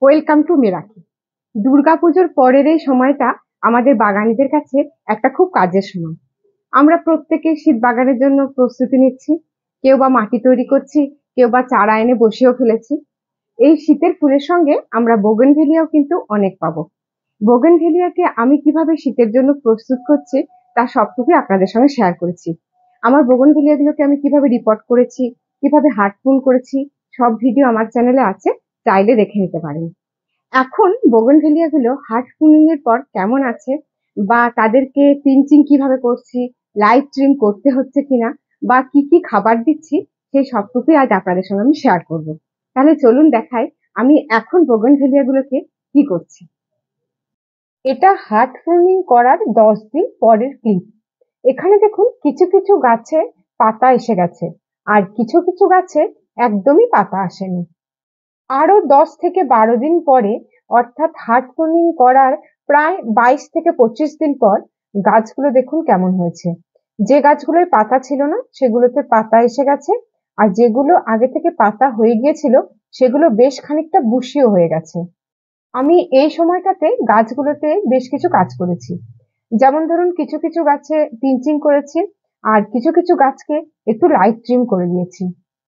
Welcome to মেরাকি। দুর্গাপুজোর পরের এই সময়টা আমাদের বাগানীদের কাছে একটা খুব কাজের সময়। আমরা প্রত্যেকে শীত বাগানের জন্য প্রস্তুতি নিচ্ছি। কেউ বা মাটি তৈরি করছি, কেউ বা চারা এনে বসিয়েও ফেলেছি। এই শীতের ফুলের সঙ্গে আমরা বোগেনভেলিয়াও কিন্তু অনেক পাবো। বোগেনভেলিয়াকে আমি কিভাবে শীতের জন্য প্রস্তুত করছি তার সবটুকুই আপনাদের সঙ্গে শেয়ার করেছি। আমার বোগেনভেলিয়াগুলোকে আমি কিভাবে রিপোর্ট করেছি, কিভাবে হার্টফুল করেছি, সব ভিডিও আমার চ্যানেলে আছে, চাইলে দেখে নিতে পারেন। এখন বোগনভেলিয়া গুলো হার্ট ফুলিং এর পর কেমন আছে, বা তাদেরকে পিঞ্চিং কিভাবে করছি, লাইভ ট্রিম করতে হচ্ছে কিনা, বা কি কি খাবার দিচ্ছি, সেই সবটুকুই আজ আপনাদের সঙ্গে আমি শেয়ার করব। তাহলে চলুন দেখাই আমি এখন বোগনভেলিয়া গুলোকে কি করছি। এটা হার্ট ফুলিং করার 10 দিন পরের ক্লিপ। এখানে দেখুন কিছু কিছু গাছে পাতা এসে গেছে, আর কিছু কিছু গাছে একদমই পাতা আসেনি। আরো 10 থেকে 12 দিন পরে, অর্থাৎ হার্ট প্রুনিং করার প্রায় 22 থেকে 25 দিন পর গাছগুলো দেখুন কেমন হয়েছে। যে গাছগুলোয় পাতা ছিল না সেগুলোতে পাতা এসে গেছে, আর যেগুলো আগে থেকে পাতা হয়ে গিয়েছিল সেগুলো বেশ খানিকটা বুশিও হয়ে গেছে। আমি এই সময়টাতে গাছগুলোতে বেশ কিছু কাজ করেছি। যেমন ধরুন কিছু কিছু গাছে পিঞ্চিং করেছি, আর কিছু কিছু গাছকে একটু লাইট ট্রিম করে দিয়েছি।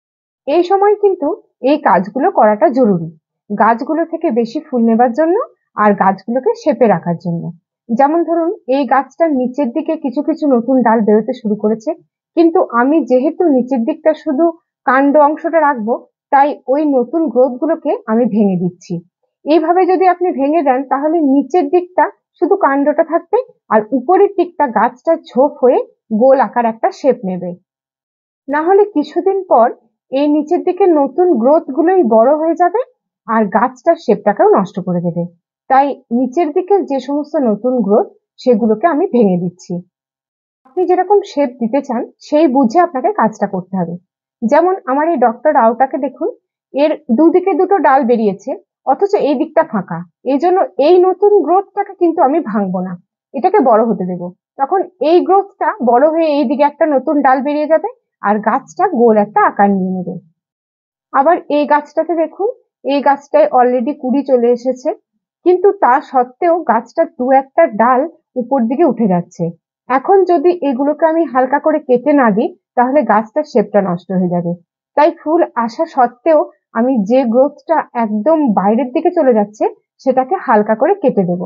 এই সময় কিন্তু এই কাজগুলো করাটা জরুরি, গাছগুলো থেকে বেশি ফুল নেবার জন্য আর গাছগুলোকে শেপে রাখার জন্য। যেমন ধরুন এই গাছটার নিচের দিকে কিছু কিছু নতুন ডাল বেরোতে শুরু করেছে, কিন্তু আমি যেহেতু নিচের দিকটা শুধু কাণ্ড অংশটা রাখবো, তাই ওই নতুন গ্রোথ গুলোকে আমি ভেঙে দিচ্ছি। এইভাবে যদি আপনি ভেঙে দেন তাহলে নিচের দিকটা শুধু কাণ্ডটা থাকবে, আর উপরের দিকটা গাছটা ঝোপ হয়ে গোল আকার একটা শেপ নেবে। না হলে কিছুদিন পর এই নিচের দিকে নতুন গ্রোথ গুলোই বড় হয়ে যাবে, আর গাছটার শেপটাকেও নষ্ট করে দেবে। তাই নিচের দিকে যে সমস্ত নতুন গ্রোথ সেগুলোকে আমি ভেঙে দিচ্ছি। আপনি যেরকম শেপ দিতে চান সেই বুঝে আপনাকে কাজটা করতে হবে। যেমন আমার এই ডক্টর আউটাকে দেখুন, এর দুদিকে দুটো ডাল বেরিয়েছে, অথচ এই দিকটা ফাঁকা। এই জন্য এই নতুন গ্রোথটাকে কিন্তু আমি ভাঙবো না, এটাকে বড় হতে দেবো। তখন এই গ্রোথটা বড় হয়ে এই দিকে একটা নতুন ডাল বেরিয়ে যাবে, আর গাছটা গোল একটা আকার নিয়ে নেবে। আবার এই গাছটাতে দেখুন, এই গাছটায় অলরেডি কুড়ি চলে এসেছে, কিন্তু তা সত্ত্বেও গাছটা দু একটা ডাল উপর দিকে উঠে যাচ্ছে। এখন যদি এগুলোকে আমি হালকা করে কেটে না দিই তাহলে গাছটার শেপটা নষ্ট হয়ে যাবে। তাই ফুল আসা সত্ত্বেও আমি যে গ্রোথটা একদম বাইরের দিকে চলে যাচ্ছে সেটাকে হালকা করে কেটে দেব।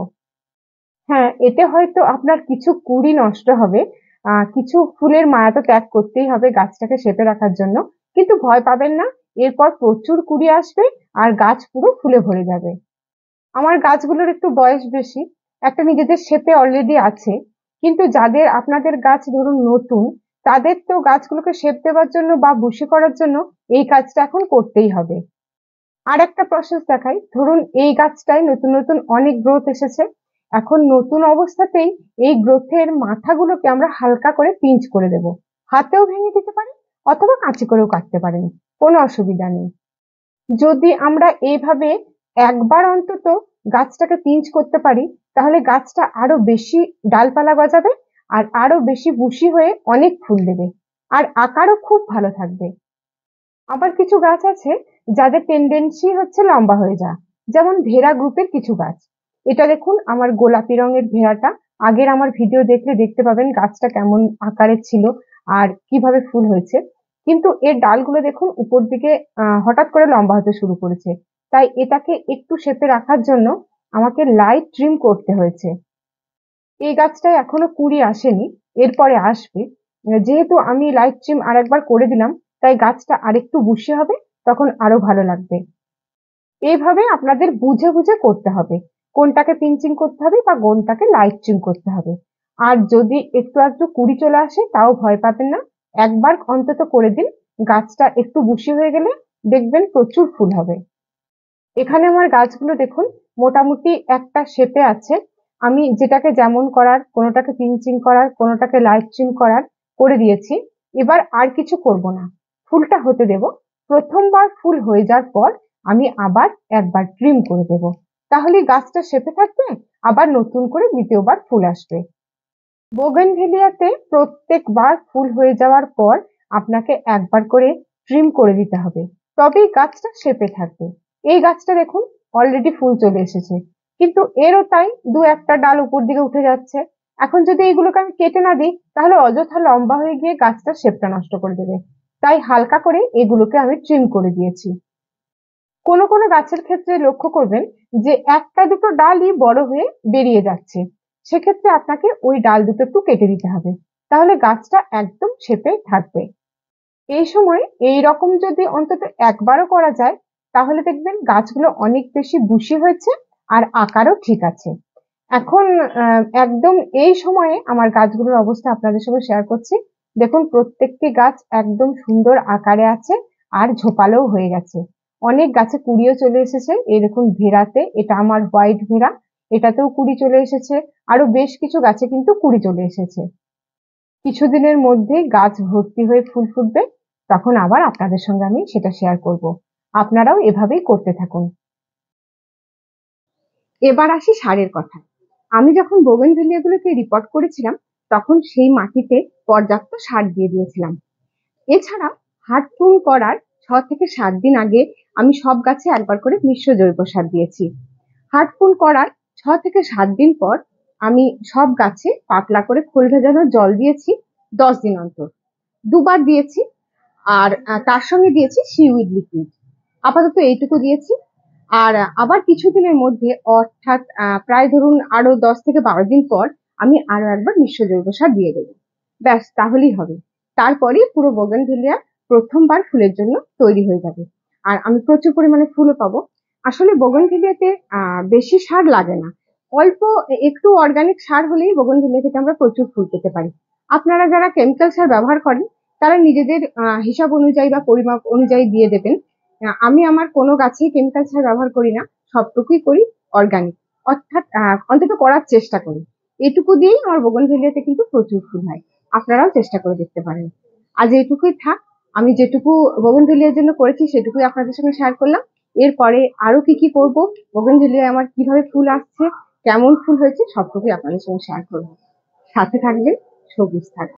হ্যাঁ, এতে হয়তো আপনার কিছু কুড়ি নষ্ট হবে, কিছু ফুলের মায়া তো ত্যাগ করতেই হবে গাছটাকে শেপে রাখার জন্য। কিন্তু ভয় পাবেন না, এরপর প্রচুর কুড়ি আসবে আর গাছ পুরো ফুলে ভরে যাবে। আমার গাছগুলোর একটু বয়স বেশি, একটা নিজেদের শেপে অলরেডি আছে। কিন্তু যাদের আপনাদের গাছ ধরুন নতুন, তাদের তো গাছগুলোকে শেপ দেওয়ার জন্য বা বুশি করার জন্য এই কাজটা এখন করতেই হবে। আর একটা প্রসেস দেখাই, ধরুন এই গাছটায় নতুন নতুন অনেক গ্রোথ এসেছে। এখন নতুন অবস্থাতেই এই গ্রোথের মাথাগুলোকে আমরা হালকা করে পিঞ্চ করে দেব। হাতেও ভেঙে দিতে পারেন, অথবা কাঁচি করেও কাটতে পারেন, কোনো অসুবিধা নেই। যদি আমরা এইভাবে একবার অন্তত গাছটাকে পিঞ্চ করতে পারি তাহলে গাছটা আরো বেশি ডালপালা গজাবে, আর আরো বেশি বুশি হয়ে অনেক ফুল দেবে, আর আকারও খুব ভালো থাকবে। আবার কিছু গাছ আছে যাদের টেন্ডেন্সি হচ্ছে লম্বা হয়ে যাওয়া, যেমন ভেড়া গ্রুপের কিছু গাছ। এটা দেখুন আমার গোলাপি রঙের ভেড়াটা, আগের আমার ভিডিও দেখলে দেখতে পাবেন গাছটা কেমন আকারের ছিল আর কিভাবে ফুল হয়েছে। কিন্তু এর ডালগুলো দেখুন উপর দিকে হঠাৎ করে লম্বা হতে শুরু করেছে। তাই এটাকে একটু শেপে রাখার জন্য আমাকে লাইট ট্রিম করতে হয়েছে। এই গাছটায় এখনো কুড়ি আসেনি, এরপরে আসবে। যেহেতু আমি লাইট ট্রিম আর একবার করে দিলাম, তাই গাছটা আরেকটু বুশি হবে, তখন আরো ভালো লাগবে। এইভাবে আপনাদের বুঝে বুঝে করতে হবে কোনটাকে পিঞ্চিং করতে হবে বা কোনটাকে লাইট ট্রিম করতে হবে। আর যদি একটু একটু কুড়ি চলে আসে তাও ভয় পাবেন না, একবার অন্তত করে দিন। গাছটা একটু বুশি হয়ে গেলে দেখবেন প্রচুর ফুল হবে। এখানে আমার গাছগুলো দেখুন মোটামুটি একটা শেপে আছে। আমি যেটাকে যেমন করার, কোনোটাকে পিঞ্চিং করার, কোনোটাকে লাইট ট্রিম করার করে দিয়েছি। এবার আর কিছু করব না, ফুলটা হতে দেব। প্রথমবার ফুল হয়ে যাওয়ার পর আমি আবার একবার ট্রিম করে দেব, তাহলে গাছটা শেপে থাকবে, আবার নতুন করে দ্বিতীয়বার ফুল আসবে। বোগেনভেলিয়াতে প্রত্যেকবার ফুল হয়ে যাওয়ার পর আপনাকে একবার করে ট্রিম করে দিতে হবে, তবেই গাছটা শেপে থাকবে। এই গাছটা দেখুন অলরেডি ফুল চলে এসেছে, কিন্তু এরও তাই দু একটা ডাল উপর দিকে উঠে যাচ্ছে। এখন যদি এইগুলোকে আমি কেটে না দিই তাহলে অযথা লম্বা হয়ে গিয়ে গাছটার শেপটা নষ্ট করে দেবে। তাই হালকা করে এগুলোকে আমি ট্রিম করে দিয়েছি। কোনো কোনো গাছের ক্ষেত্রে লক্ষ্য করবেন যে একটা দুটো ডালই বড় হয়ে বেরিয়ে যাচ্ছে, সেক্ষেত্রে আপনাকে ওই ডাল দুটো একটু কেটে দিতে হবে, তাহলে গাছটা একদম শেপে থাকবে। এই সময় এই রকম যদি অন্তত একবারও করা যায় তাহলে দেখবেন গাছগুলো অনেক বেশি বুশি হয়েছে আর আকারও ঠিক আছে। এখন একদম এই সময়ে আমার গাছগুলোর অবস্থা আপনাদের সঙ্গে শেয়ার করছি। দেখুন প্রত্যেকটি গাছ একদম সুন্দর আকারে আছে আর ঝোপালোও হয়ে গেছে। অনেক গাছে কুড়িও চলে এসেছে, এই দেখুন ভেড়াতে, এটা আমার হোয়াইট ভেড়া, এটাতেও কুড়ি চলে এসেছে। আরো বেশ কিছু গাছে কিন্তু কুড়ি চলে এসেছে। কিছুদিনের মধ্যেই গাছ ভর্তি হয়ে ফুল ফুটবে, তখন আবার আপনাদের সঙ্গে আমি সেটা শেয়ার করব। আপনারাও এভাবেই করতে থাকুন। এবার আসি সারের কথা। আমি যখন বোগেনভেলিয়াগুলোকে রিপোর্ট করেছিলাম তখন সেই মাটিতে পর্যাপ্ত সার দিয়ে দিয়েছিলাম। এছাড়া হাট প্রুন করার 6 থেকে 7 দিন আগে আমি সব গাছে একবার করে মিশ্র জৈব সার দিয়েছি। হাট প্রুন করার 6 থেকে 7 দিন পর আমি সব গাছে পাতলা করে খোল ভেজানো জল দিয়েছি 10 দিন অন্তর, দুবার দিয়েছি। আর তার সঙ্গে দিয়েছি সিউইড লিকুইড, আপাতত এইটুকু দিয়েছি। আর আবার কিছুদিনের মধ্যে অর্থাৎ প্রায় ধরুন আরো 10 থেকে 12 দিন পর আমি আরো একবার মিশ্র জৈব সার দিয়ে দেবো। ব্যাস তাহলেই হবে। তারপরে পুরো বোগেনভেলিয়া প্রথমবার ফুলের জন্য তৈরি হয়ে যাবে আর আমি প্রচুর পরিমাণে ফুলও পাবো। আসলে বোগেনভেলিয়াতে বেশি সার লাগে না, অল্প একটু অর্গানিক সার হলেই বোগেনভেলিয়া থেকে আমরা প্রচুর ফুল পেতে পারি। আপনারা যারা কেমিক্যাল সার ব্যবহার করেন তারা নিজেদের হিসাব অনুযায়ী বা পরিমাপ অনুযায়ী দিয়ে দেবেন। আমি আমার কোনো গাছেই কেমিক্যাল সার ব্যবহার করি না, সবটুকুই করি অর্গানিক, অর্থাৎ অন্তত করার চেষ্টা করি। এটুকু দিয়েই আমার বোগেনভেলিয়াতে কিন্তু প্রচুর ফুল হয়। আপনারাও চেষ্টা করে দেখতে পারেন। আজ এইটুকুই থাক। আমি যেটুকু বোগেনভেলিয়ার জন্য করেছি সেটুকুই আপনাদের সঙ্গে শেয়ার করলাম। এরপরে আরো কি কি করব, বোগেনভেলিয়ায় আমার কিভাবে ফুল আসছে, কেমন ফুল হয়েছে, সবটুকুই আপনাদের সঙ্গে শেয়ার করবো। সাথে থাকবেন, সবুজ থাকবেন।